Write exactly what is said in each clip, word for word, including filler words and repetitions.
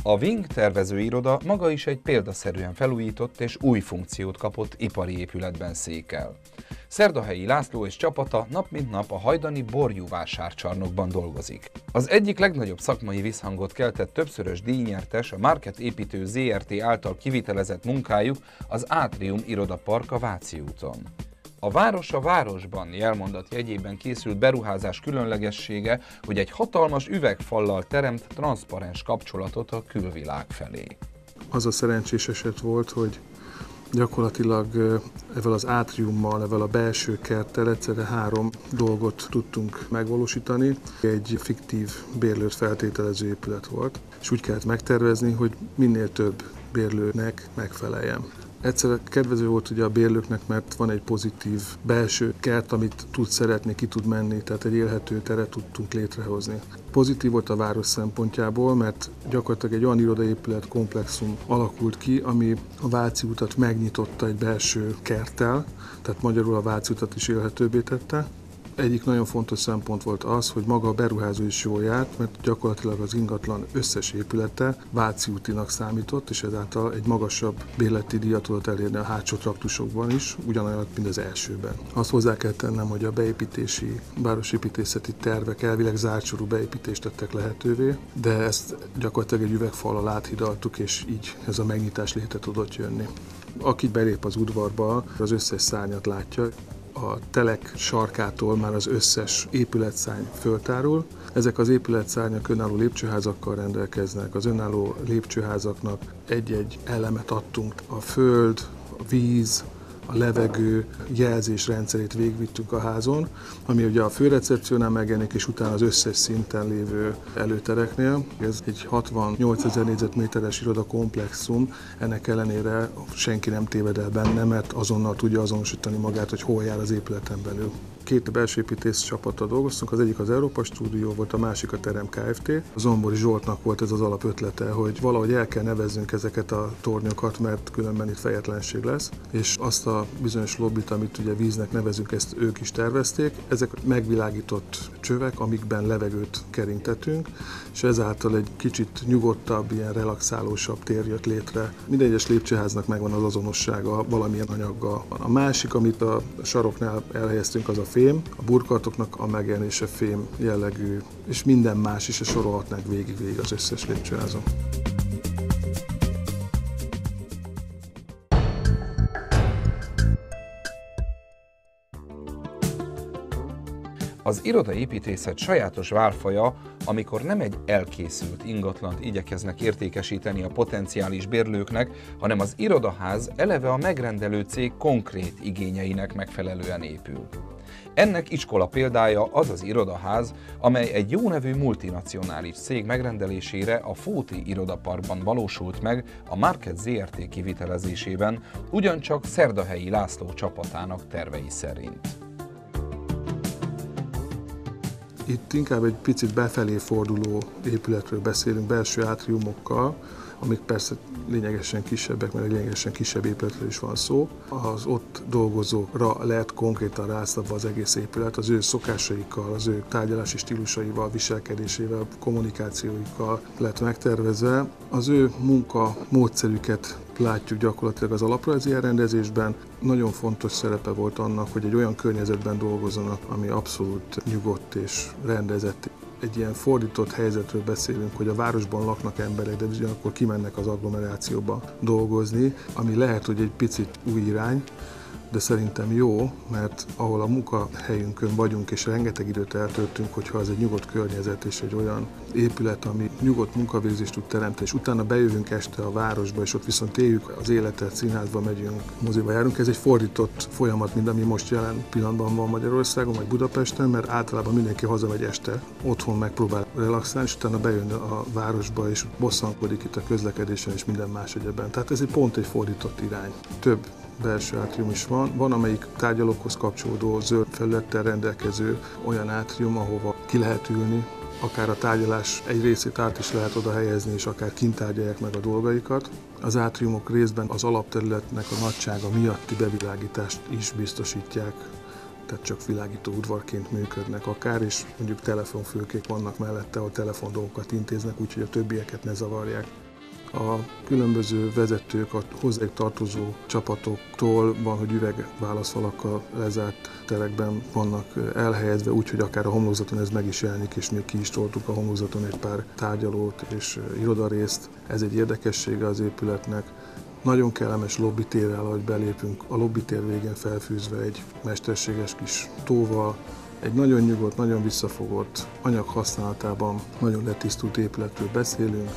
A Wing tervezőiroda maga is egy példaszerűen felújított és új funkciót kapott ipari épületben székel. Szerdahelyi László és csapata nap mint nap a hajdani borjúvásárcsarnokban dolgozik. Az egyik legnagyobb szakmai visszhangot keltett többszörös díjnyertes, a Market Építő zé er té által kivitelezett munkájuk az Átrium irodapark a Váci úton. A város a városban jelmondat jegyében készült beruházás különlegessége, hogy egy hatalmas üvegfallal teremt transzparens kapcsolatot a külvilág felé. Az a szerencsés eset volt, hogy gyakorlatilag ezzel az átriummal, ezzel a belső kerttel egyszerre három dolgot tudtunk megvalósítani. Egy fiktív bérlőt feltételező épület volt, és úgy kellett megtervezni, hogy minél több bérlőnek megfeleljen. Egyszerűen kedvező volt ugye a bérlőknek, mert van egy pozitív belső kert, amit tud szeretni, ki tud menni, tehát egy élhető teret tudtunk létrehozni. Pozitív volt a város szempontjából, mert gyakorlatilag egy olyan irodaépület komplexum alakult ki, ami a Váci utat megnyitotta egy belső kerttel, tehát magyarul a Váci utat is élhetőbbé tette. Egyik nagyon fontos szempont volt az, hogy maga a beruházó is jól járt, mert gyakorlatilag az ingatlan összes épülete Váci útinak számított, és ezáltal egy magasabb bérleti díjat tudott elérni a hátsó traktusokban is, ugyanolyan, mint az elsőben. Azt hozzá kell tennem, hogy a beépítési, városépítészeti tervek elvileg zártsorú beépítést tettek lehetővé, de ezt gyakorlatilag egy üvegfallal áthidaltuk, és így ez a megnyitás létre tudott jönni. Aki belép az udvarba, az összes szárnyat látja. A telek sarkától már az összes épületszárny föltárul. Ezek az épületszárnyak önálló lépcsőházakkal rendelkeznek. Az önálló lépcsőházaknak egy-egy elemet adtunk. A föld, a víz, a levegő jelzésrendszerét végigvittünk a házon, ami ugye a főrecepciónál megjelenik, és utána az összes szinten lévő előtereknél. Ez egy hatvannyolcezer négyzetméteres irodakomplexum, ennek ellenére senki nem téved el benne, mert azonnal tudja azonosítani magát, hogy hol jár az épületen belül. Két belsőépítész csapattal dolgoztunk, az egyik az Európa Stúdió volt, a másik a Terem Kft. A Zombori Zsoltnak volt ez az alapötlete, hogy valahogy el kell neveznünk ezeket a tornyokat, mert különben itt fejetlenség lesz, és azt a bizonyos lobbit, amit ugye víznek nevezünk, ezt ők is tervezték. Ezek megvilágított csövek, amikben levegőt kerintetünk, és ezáltal egy kicsit nyugodtabb, ilyen relaxálósabb tér jött létre. Minden egyes lépcsőháznak megvan az azonossága valamilyen anyaggal. A másik, amit a saroknál elhelyeztünk, az a fém, a burkolatoknak a megjelenése fém jellegű, és minden más is, és sorolhatnánk végig-végig az összes lépcsőházon. Az irodaépítészet sajátos válfaja, amikor nem egy elkészült ingatlant igyekeznek értékesíteni a potenciális bérlőknek, hanem az irodaház eleve a megrendelő cég konkrét igényeinek megfelelően épül. Ennek iskola példája az az irodaház, amely egy jó nevű multinacionális cég megrendelésére a Fóti irodaparkban valósult meg a Market zé er té kivitelezésében, ugyancsak Szerdahelyi László csapatának tervei szerint. Itt inkább egy picit befelé forduló épületről beszélünk, belső átriumokkal, amik persze lényegesen kisebbek, mert egy lényegesen kisebb épületről is van szó. Az ott dolgozókra lehet konkrétan rászabva az egész épület, az ő szokásaikkal, az ő tárgyalási stílusaival, viselkedésével, kommunikációikkal lett megtervezve. Az ő munka módszerüket látjuk gyakorlatilag az alaprajzi elrendezésben. Nagyon fontos szerepe volt annak, hogy egy olyan környezetben dolgozzanak, ami abszolút nyugodt és rendezett. Egy ilyen fordított helyzetről beszélünk, hogy a városban laknak emberek, de ugyanakkor kimennek az agglomerációba dolgozni, ami lehet, hogy egy picit új irány, de szerintem jó, mert ahol a munkahelyünkön vagyunk, és rengeteg időt eltöltünk, hogyha ez egy nyugodt környezet és egy olyan épület, ami nyugodt munkavégzést tud teremteni, és utána bejövünk este a városba, és ott viszont éljük az életet, színházba megyünk, moziba járunk. Ez egy fordított folyamat, mint ami most jelen pillanatban van Magyarországon, vagy Budapesten, mert általában mindenki hazamegy este, otthon megpróbál relaxálni, és utána bejön a városba, és bosszankodik itt a közlekedésen és minden más egyebben. Tehát ez egy pont egy fordított irány. Több belső átrium is van. Van, amelyik tárgyalókhoz kapcsolódó zöld felülettel rendelkező olyan átrium, ahova ki lehet ülni, akár a tárgyalás egy részét át is lehet oda helyezni, és akár kint tárgyalják meg a dolgaikat. Az átriumok részben az alapterületnek a nagysága miatti bevilágítást is biztosítják, tehát csak világító udvarként működnek akár, és mondjuk telefonfülkék vannak mellette, ahol telefondolgokat intéznek, úgyhogy a többieket ne zavarják. A különböző vezetők, a hozzájuk tartozó csapatoktól van, hogy üvegválaszfalakkal lezárt terekben vannak elhelyezve, úgyhogy akár a homlokzaton ez meg is jelenik, és még ki is toltuk a homlokzaton egy pár tárgyalót és irodarészt. Ez egy érdekessége az épületnek. Nagyon kellemes lobbitérrel, ahogy belépünk, a lobbitér végén felfűzve egy mesterséges kis tóval. Egy nagyon nyugodt, nagyon visszafogott, anyag használatában nagyon letisztult épületről beszélünk.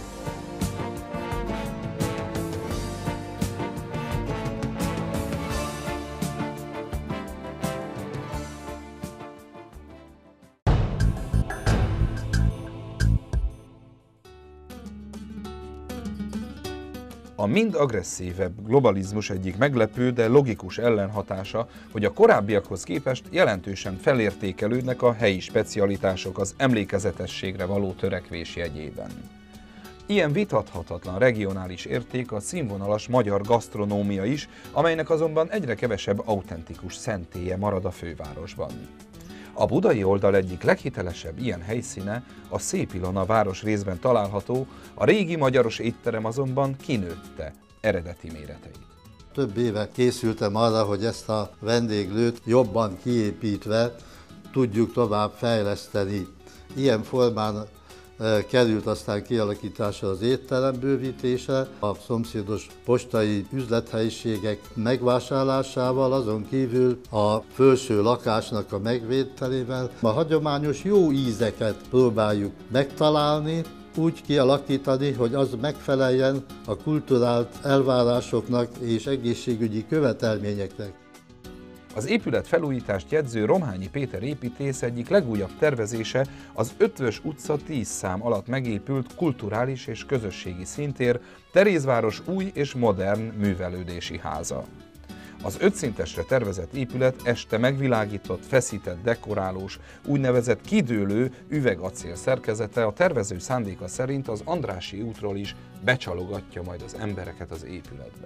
A mind agresszívebb globalizmus egyik meglepő, de logikus ellenhatása, hogy a korábbiakhoz képest jelentősen felértékelődnek a helyi specialitások az emlékezetességre való törekvés jegyében. Ilyen vitathatatlan regionális érték a színvonalas magyar gasztronómia is, amelynek azonban egyre kevesebb autentikus szentélye marad a fővárosban. A budai oldal egyik leghitelesebb ilyen helyszíne a Szép Ilona városrészben található, a régi magyaros étterem azonban kinőtte eredeti méreteit. Több éve készültem arra, hogy ezt a vendéglőt jobban kiépítve tudjuk tovább fejleszteni. Ilyen formán került aztán kialakításra az étterem bővítése, a szomszédos postai üzlethelyiségek megvásárlásával, azon kívül a felső lakásnak a megvételével. A hagyományos jó ízeket próbáljuk megtalálni, úgy kialakítani, hogy az megfeleljen a kulturált elvárásoknak és egészségügyi követelményeknek. Az épület felújítást jegyző Romhányi Péter építész egyik legújabb tervezése az Ötvös utca tíz szám alatt megépült kulturális és közösségi színtér, Terézváros új és modern művelődési háza. Az ötszintesre tervezett épület este megvilágított, feszített dekorálós, úgynevezett kidőlő üvegacél szerkezete a tervező szándéka szerint az Andrássy útról is becsalogatja majd az embereket az épületbe.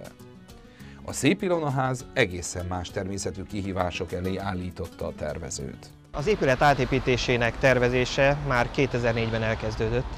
A Szép Ilona ház egészen más természetű kihívások elé állította a tervezőt. Az épület átépítésének tervezése már kétezer-négyben elkezdődött.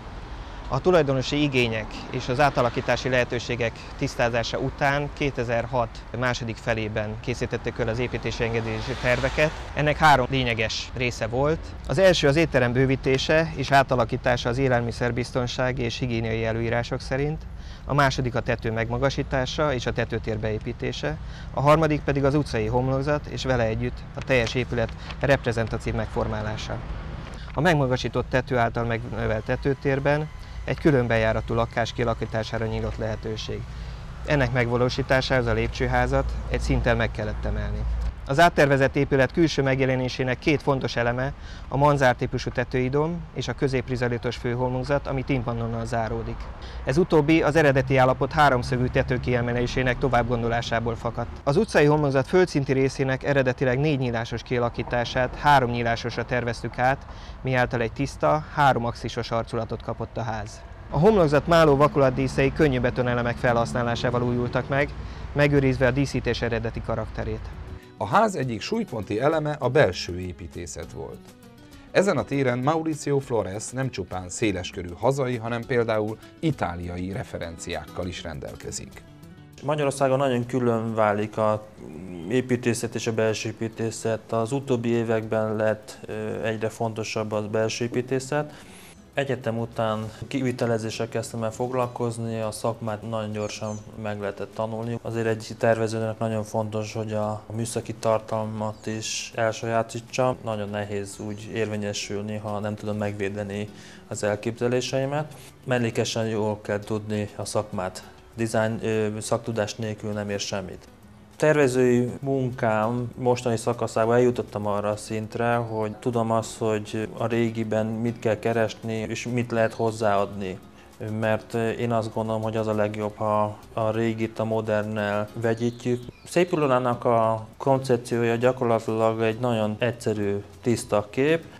A tulajdonosi igények és az átalakítási lehetőségek tisztázása után kétezer-hat második felében készítették el az építési engedélyezési terveket. Ennek három lényeges része volt. Az első az étterem bővítése és átalakítása az élelmiszerbiztonsági és higiéniai előírások szerint. A második a tető megmagasítása és a tetőtér beépítése, a harmadik pedig az utcai homlokzat és vele együtt a teljes épület reprezentatív megformálása. A megmagasított tető által megnövelt tetőtérben egy külön bejáratú lakás kialakítására nyílt lehetőség. Ennek megvalósításához a lépcsőházat egy szinttel meg kellett emelni. Az áttervezett épület külső megjelenésének két fontos eleme a manzár típusú tetőidom és a középrizalitos főhomlokzat, ami timpannonnal záródik. Ez utóbbi az eredeti állapot háromszögű tetőkiemelésének továbbgondolásából fakadt. Az utcai homlokzat földszinti részének eredetileg négy nyílásos kialakítását három nyílásosra terveztük át, miáltal egy tiszta, háromaxisos arculatot kapott a ház. A homlokzat máló vakolatdíszei könnyű betonelemek felhasználásával újultak meg, megőrizve a díszítés eredeti karakterét. A ház egyik súlyponti eleme a belső építészet volt. Ezen a téren Mauricio Flores nem csupán széleskörű hazai, hanem például itáliai referenciákkal is rendelkezik. Magyarországon nagyon külön válik az építészet és a belső építészet. Az utóbbi években lett egyre fontosabb a belső építészet. Egyetem után kivitelezéssel kezdtem el foglalkozni, a szakmát nagyon gyorsan meg lehetett tanulni. Azért egy tervezőnek nagyon fontos, hogy a műszaki tartalmat is elsajátítsa. Nagyon nehéz úgy érvényesülni, ha nem tudom megvédeni az elképzeléseimet. Mellékesen jól kell tudni a szakmát. Design szaktudás nélkül nem ér semmit. Tervezői munkám mostani szakaszában eljutottam arra a szintre, hogy tudom azt, hogy a régiben mit kell keresni és mit lehet hozzáadni. Mert én azt gondolom, hogy az a legjobb, ha a régit a modernnel vegyítjük. Szép Ilonának a koncepciója gyakorlatilag egy nagyon egyszerű, tiszta kép.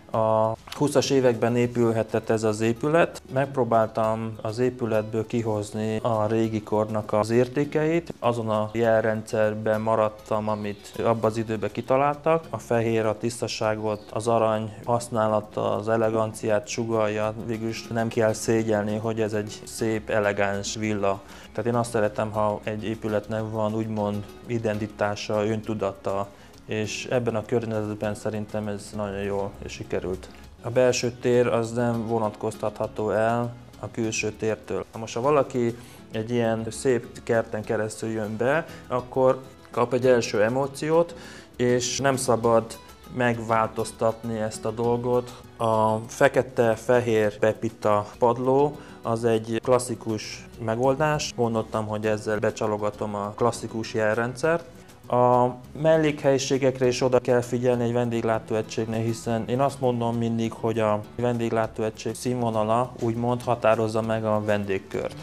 A húszas években épülhetett ez az épület. Megpróbáltam az épületből kihozni a régi kornak az értékeit. Azon a jelrendszerben maradtam, amit abban az időben kitaláltak. A fehér, a tisztaságot, az arany használata, az eleganciát sugallja. Végülis nem kell szégyelni, hogy ez egy szép, elegáns villa. Tehát én azt szeretem, ha egy épületnek van úgymond identitása, öntudata, és ebben a környezetben szerintem ez nagyon jól sikerült. A belső tér az nem vonatkoztatható el a külső tértől. Most ha valaki egy ilyen szép kerten keresztül jön be, akkor kap egy első emóciót, és nem szabad megváltoztatni ezt a dolgot. A fekete-fehér pepita padló az egy klasszikus megoldás. Gondoltam, hogy ezzel becsalogatom a klasszikus jelrendszert. A mellékhelyiségekre is oda kell figyelni egy vendéglátóegységnél, hiszen én azt mondom mindig, hogy a vendéglátóegység színvonala úgymond határozza meg a vendégkört.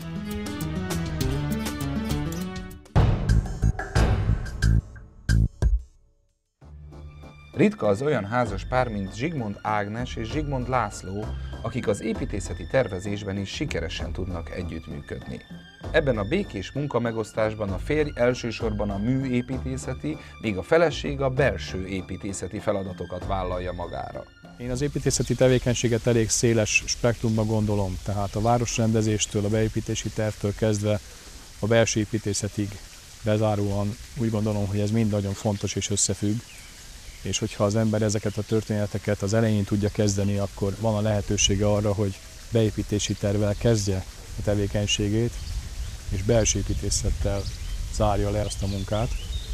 Ritka az olyan házas pár, mint Zsigmond Ágnes és Zsigmond László, akik az építészeti tervezésben is sikeresen tudnak együttműködni. Ebben a békés munkamegosztásban a férj elsősorban a műépítészeti, míg a feleség a belső építészeti feladatokat vállalja magára. Én az építészeti tevékenységet elég széles spektrumban gondolom, tehát a városrendezéstől, a beépítési tervtől kezdve a belső építészetig bezáróan úgy gondolom, hogy ez mind nagyon fontos és összefügg, és hogyha az ember ezeket a történeteket az elején tudja kezdeni, akkor van a lehetősége arra, hogy beépítési tervvel kezdje a tevékenységét, és belső építészettel zárja le azt a munkát.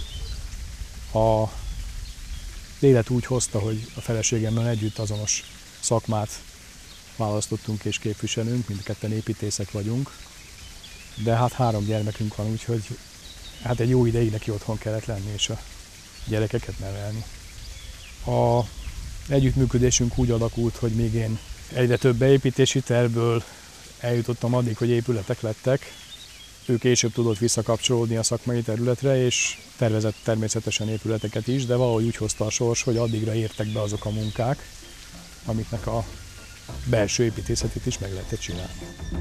A élet úgy hozta, hogy a feleségemmel együtt azonos szakmát választottunk és képviselünk, mindketten építészek vagyunk, de hát három gyermekünk van, úgyhogy hát egy jó ideig neki otthon kellett lenni és a gyerekeket nevelni. A együttműködésünk úgy alakult, hogy még én egyre több beépítési tervből eljutottam addig, hogy épületek lettek. Ő később tudott visszakapcsolódni a szakmai területre, és tervezett természetesen épületeket is, de valahogy úgy hozta a sors, hogy addigra értek be azok a munkák, amiknek a belső építészetét is meg lehetett csinálni.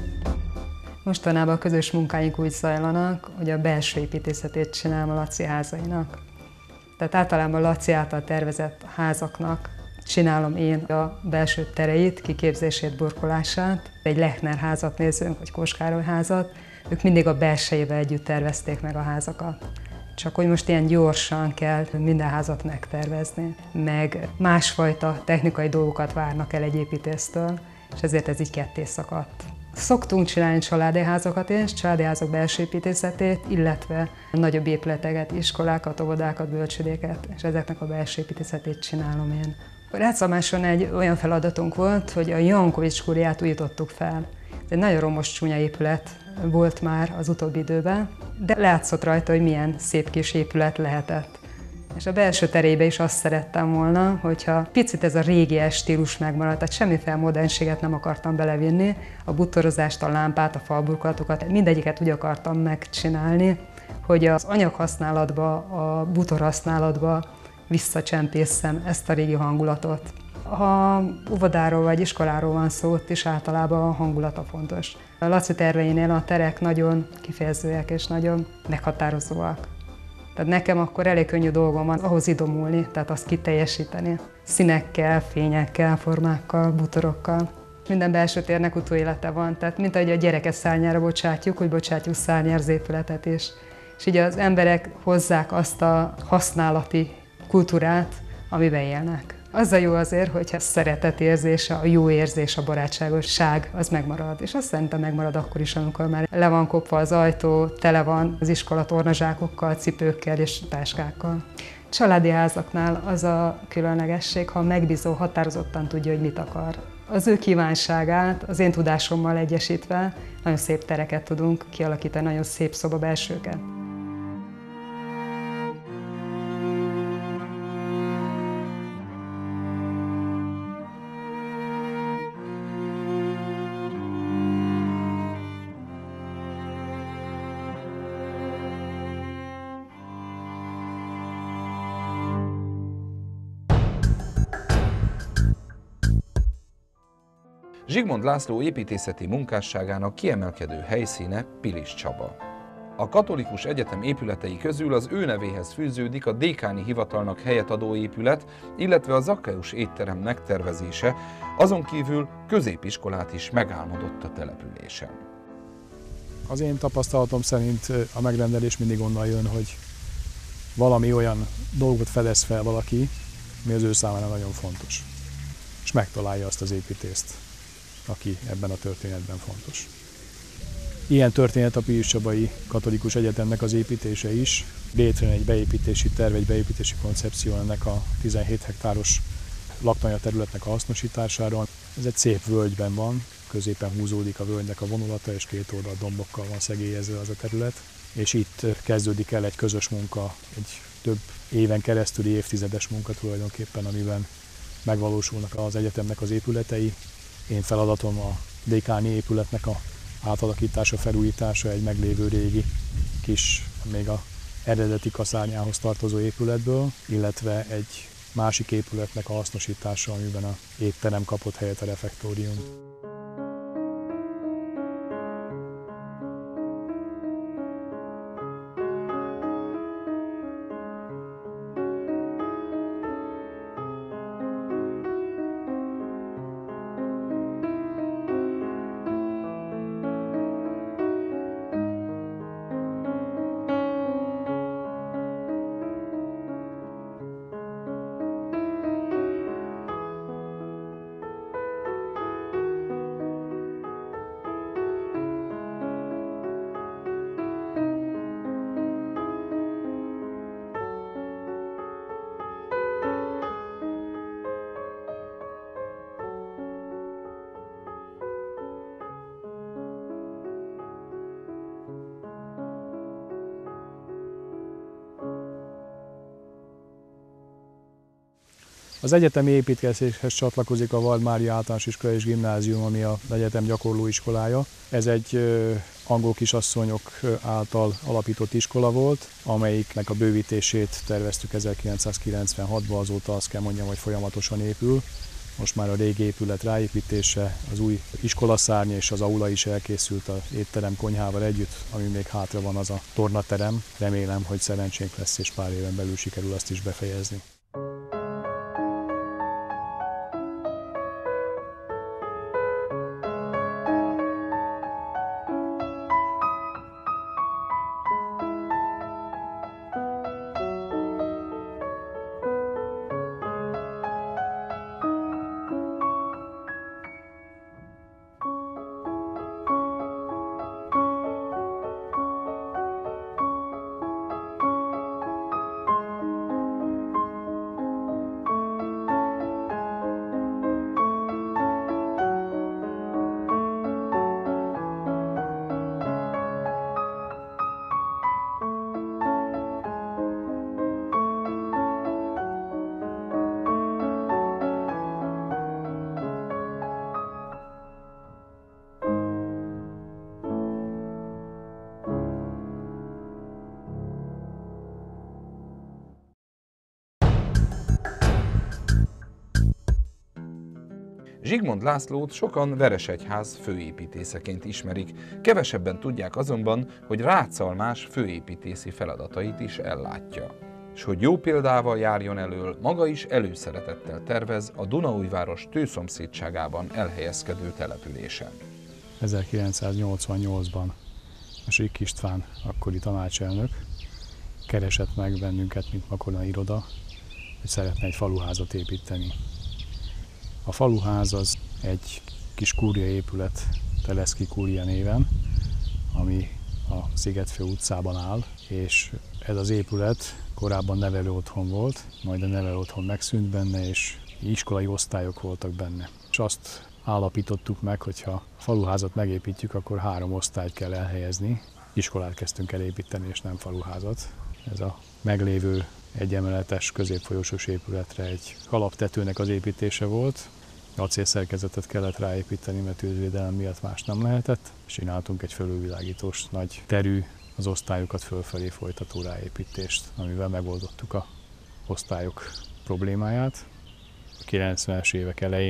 Mostanában a közös munkáink úgy zajlanak, hogy a belső építészetét csinálom a Laci házainak. Tehát általában Laci által tervezett házaknak csinálom én a belső tereit, kiképzését, burkolását. Egy Lechner házat nézünk, vagy Kós Károly házat, ők mindig a belsejével együtt tervezték meg a házakat. Csak hogy most ilyen gyorsan kell minden házat megtervezni, meg másfajta technikai dolgokat várnak el egy építésztől, és ezért ez így ketté szakadt. Szoktunk csinálni családi házakat is, családi házak belső építészetét, illetve nagyobb épületeket, iskolákat, óvodákat, bölcsődéket, és ezeknek a belső építészetét csinálom én. Rácsamáson egy olyan feladatunk volt, hogy a Jankovics kúriát újítottuk fel. Ez egy nagyon romos, csúnya épület volt már az utóbbi időben, de látszott rajta, hogy milyen szép kis épület lehetett. És a belső terébe is azt szerettem volna, hogyha picit ez a régi stílus megmaradt, tehát semmiféle modernséget nem akartam belevinni, a bútorozást, a lámpát, a falburkolatokat, mindegyiket úgy akartam megcsinálni, hogy az anyaghasználatba, a bútorhasználatba visszacsempészem ezt a régi hangulatot. Ha óvodáról vagy iskoláról van szó, ott is általában a hangulata fontos. A Laci terveinél a terek nagyon kifejezőek és nagyon meghatározóak. Tehát nekem akkor elég könnyű dolgom van ahhoz idomulni, tehát azt kiteljesíteni. Színekkel, fényekkel, formákkal, bútorokkal. Minden belső térnek utóélete van, tehát mint ahogy a gyereket szárnyára bocsátjuk, úgy bocsátjuk szárnyára az épületet is. És így az emberek hozzák azt a használati kultúrát, amiben élnek. Az a jó azért, hogyha szeretet érzése, a jó érzés, a barátságosság, az megmarad. És azt szerintem megmarad akkor is, amikor már le van kopva az ajtó, tele van az iskola tornazsákokkal, cipőkkel és táskákkal. Családi házaknál az a különlegesség, ha a megbízó határozottan tudja, hogy mit akar. Az ő kívánságát az én tudásommal egyesítve nagyon szép tereket tudunk kialakítani, nagyon szép szobabelsőket. Zsigmond László építészeti munkásságának kiemelkedő helyszíne Pilis Csaba. A Katolikus Egyetem épületei közül az ő nevéhez fűződik a dékáni hivatalnak helyet adó épület, illetve a Zakkeus étterem megtervezése, azon kívül középiskolát is megálmodott a településen. Az én tapasztalatom szerint a megrendelés mindig onnan jön, hogy valami olyan dolgot fedez fel valaki, ami az ő számára nagyon fontos, és megtalálja azt az építést, aki ebben a történetben fontos. Ilyen történet a Pilis Csabai Katolikus Egyetemnek az építése is. Létrejön egy beépítési terv, egy beépítési koncepció ennek a tizenhét hektáros laktanya területnek a hasznosításáról. Ez egy szép völgyben van, középen húzódik a völgynek a vonulata, és két oldalt dombokkal van szegélyezve az a terület. És itt kezdődik el egy közös munka, egy több éven keresztüli évtizedes munka tulajdonképpen, amiben megvalósulnak az egyetemnek az épületei. Én feladatom a dékáni épületnek a átalakítása, felújítása egy meglévő régi kis, még a eredeti kaszárnyához tartozó épületből, illetve egy másik épületnek a hasznosítása, amiben a étterem kapott helyet, a refektórium. Az egyetemi építkezéshez csatlakozik a Vald Mária Általános Iskola és Gimnázium, ami az egyetem gyakorlóiskolája. Ez egy ö, angol kisasszonyok által alapított iskola volt, amelyiknek a bővítését terveztük ezerkilencszázkilencvenhatban, azóta azt kell mondjam, hogy folyamatosan épül. Most már a régi épület ráépítése, az új iskolaszárny és az aula is elkészült az étterem konyhával együtt, ami még hátra van, az a tornaterem. Remélem, hogy szerencsénk lesz és pár éven belül sikerül azt is befejezni. Zsigmond Lászlót sokan Veresegyház főépítészeként ismerik, kevesebben tudják azonban, hogy Rácz Almás főépítészi feladatait is ellátja. És hogy jó példával járjon elől, maga is előszeretettel tervez a Dunaújváros tőszomszédságában elhelyezkedő településen. ezerkilencszáznyolcvannyolcban a Sik István, akkori tanácselnök, keresett meg bennünket, mint Makona iroda, hogy szeretne egy faluházat építeni. A faluház az egy kis kúria épület, Teleszki kúria néven, ami a Szigetfő utcában áll, és ez az épület korábban nevelőotthon volt, majd a nevelőotthon megszűnt benne, és iskolai osztályok voltak benne. És azt állapítottuk meg, hogy ha a faluházat megépítjük, akkor három osztályt kell elhelyezni. Iskolát kezdtünk el építeni, és nem faluházat. Ez a meglévő egyemeletes középfolyósos épületre egy kalaptetőnek az építése volt. Acélszerkezetet kellett ráépíteni, mert tűzvédelem miatt más nem lehetett. Csináltunk egy fölülvilágítós nagy terű, az osztályokat fölfelé folytató ráépítést, amivel megoldottuk az osztályok problémáját. A kilencvenes évek elején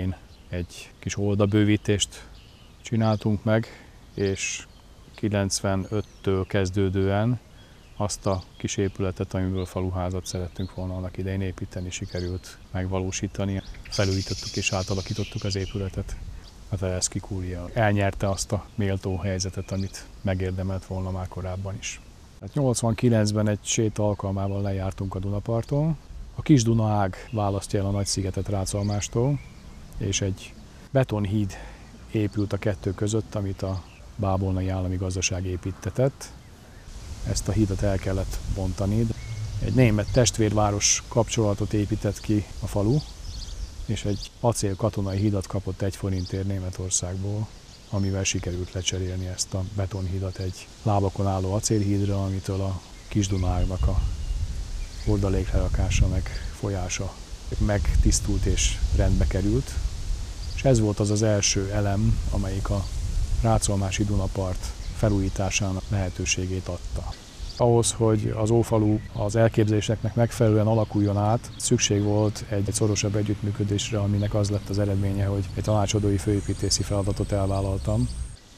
egy kis oldabővítést csináltunk meg, és kilencvenöttől kezdődően azt a kis épületet, amiből faluházat szerettünk volna annak idején építeni, sikerült megvalósítani. Felújítottuk és átalakítottuk az épületet. A Teleszki kúria elnyerte azt a méltó helyzetet, amit megérdemelt volna már korábban is. nyolcvankilencben egy séta alkalmával lejártunk a Dunaparton. A Kis Dunaág választja el a Nagyszigetet Rácalmástól, és egy betonhíd épült a kettő között, amit a Bábolnai Állami Gazdaság építtetett. Ezt a hídat el kellett bontani. Egy német testvérváros kapcsolatot épített ki a falu, és egy acél katonai hídat kapott egy forintért Németországból, amivel sikerült lecserélni ezt a betonhídat egy lábakon álló acélhídra, amitől a Kis-Dunának a hordaléklerakása meg folyása megtisztult és rendbe került. És ez volt az az első elem, amelyik a rácolmási Dunapart felújításának lehetőségét adta. Ahhoz, hogy az Ófalu az elképzeléseknek megfelelően alakuljon át, szükség volt egy szorosabb együttműködésre, aminek az lett az eredménye, hogy egy tanácsadói főépítészi feladatot elvállaltam.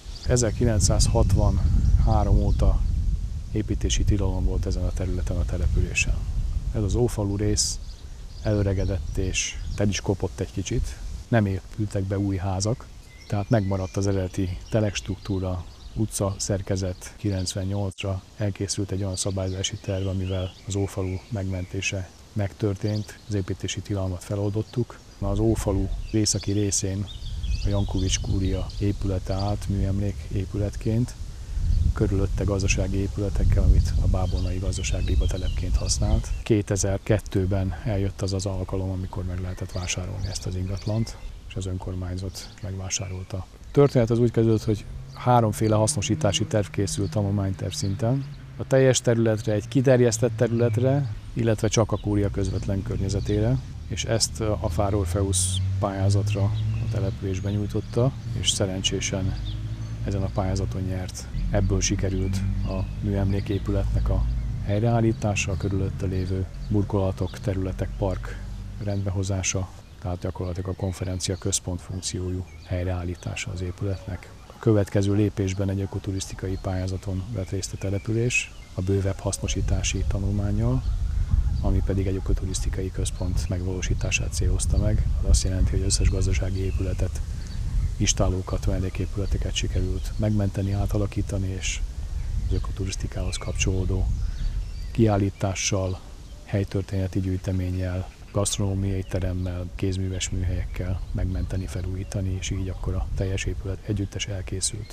ezerkilencszázhatvanhárom óta építési tilalom volt ezen a területen a településen. Ez az Ófalu rész elöregedett és el is kopott egy kicsit, nem épültek be új házak, tehát megmaradt az eredeti telekstruktúra, utca szerkezet. kilencvennyolcra elkészült egy olyan szabályozási terv, amivel az Ófalu megmentése megtörtént, az építési tilalmat feloldottuk. Az Ófalu északi részén a Jankovics kúria épülete állt műemlék épületként, körülötte gazdasági épületekkel, amit a Bábolnai Gazdaságrépa telepként használt. kétezer-kettőben eljött az az alkalom, amikor meg lehetett vásárolni ezt az ingatlant, és az önkormányzat megvásárolta. A történet az úgy kezdődött, hogy háromféle hasznosítási terv készült tanulmányterv szinten. A teljes területre, egy kiterjesztett területre, illetve csak a kúria közvetlen környezetére, és ezt a Fár Orpheus pályázatra a településben nyújtotta, és szerencsésen ezen a pályázaton nyert. Ebből sikerült a műemléképületnek a helyreállítása, a körülötte lévő burkolatok, területek, park rendbehozása, tehát gyakorlatilag a konferencia központ funkciójú helyreállítása az épületnek. A következő lépésben egy ökoturisztikai pályázaton vett részt a település, a bővebb hasznosítási tanulmánnyal, ami pedig egy ökoturisztikai központ megvalósítását célozta meg. Ez azt jelenti, hogy összes gazdasági épületet, istállókat, vendégépületeket sikerült megmenteni, átalakítani, és az ökoturisztikához kapcsolódó kiállítással, helytörténeti gyűjteménnyel, gasztronómiai teremmel, kézműves műhelyekkel megmenteni, felújítani, és így akkor a teljes épület együttes elkészült.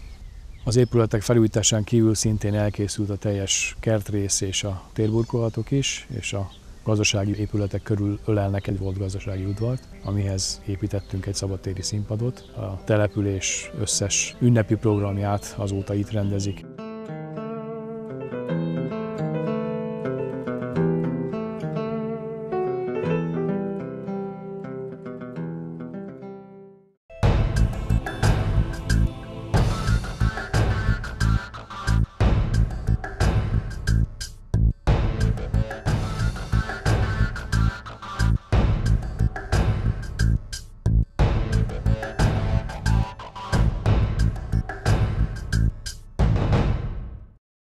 Az épületek felújításán kívül szintén elkészült a teljes kertrész és a térburkolatok is, és a gazdasági épületek körül ölelnek egy volt gazdasági udvart, amihez építettünk egy szabadtéri színpadot. A település összes ünnepi programját azóta itt rendezik.